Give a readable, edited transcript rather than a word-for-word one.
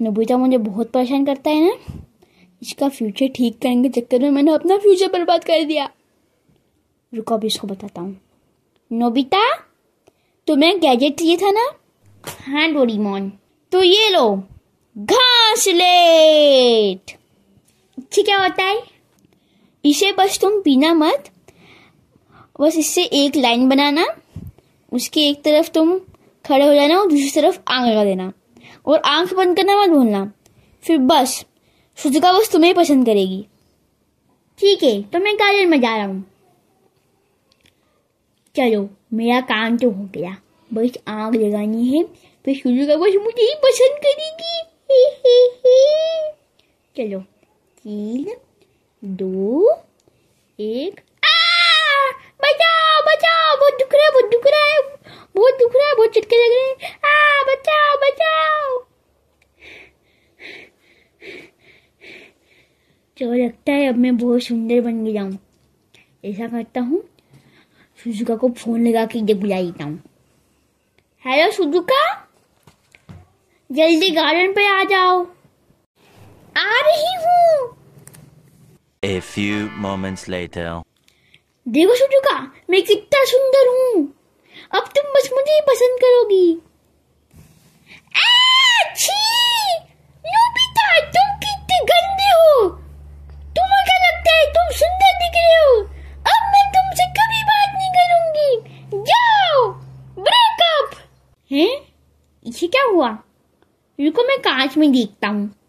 Nobita मुझे बहुत परेशान करता है ना, इसका फ्यूचर ठीक करने के चक्कर में मैंने अपना फ्यूचर बर्बाद कर दिया। रुको अभी इसको बताता हूँ। नोबिता, तुम्हें गैजेट चाहिए था ना? हाँ डोरेमोन, तो ये लो घासलेट। ठीक क्या होता है? इसे बस तुम पीना मत, बस इससे एक लाइन बनाना, उसके एक तरफ तुम खड़े हो जाना और दूसरी तरफ आंख लगा देना और आंख बंद करना मत भूलना। फिर बस सुजुका बस तुम्हें पसंद करेगी। ठीक है, तो मैं गार्डन में जा रहा हूँ। चलो मेरा काम तो हो गया, बस आग लगानी है, फिर सुजुका बस मुझे ही पसंद करेगी। चलो 3, 2, 1। बचाओ बचाओ, बहुत दुख रहा है, बहुत दुख रहा है, बहुत दुख रहा है, बहुत चटके लग रहे हैं। बचाओ बचाओ। तो लगता है अब मैं बहुत सुंदर बन गया हूँ। ऐसा करता हूँ, सुजुका को फोन लगा के इधर बुला लेता हूँ। हेलो सुजुका, जल्दी गार्डन पे आ जाओ। आ रही हूँ। A few moments later. देखो सुजुका, मैं कितना सुंदर हूँ। अब तुम बस मुझे ही पसंद करोगी। नोबिता, तुम कितने गंदे हो। तुम्हें क्या लगता है तुम सुंदर दिख रहे हो? अब मैं तुमसे कभी बात नहीं करूंगी। जाओ, ब्रेकअप। हैं? इसे क्या हुआ? रुको मैं कांच में देखता हूँ।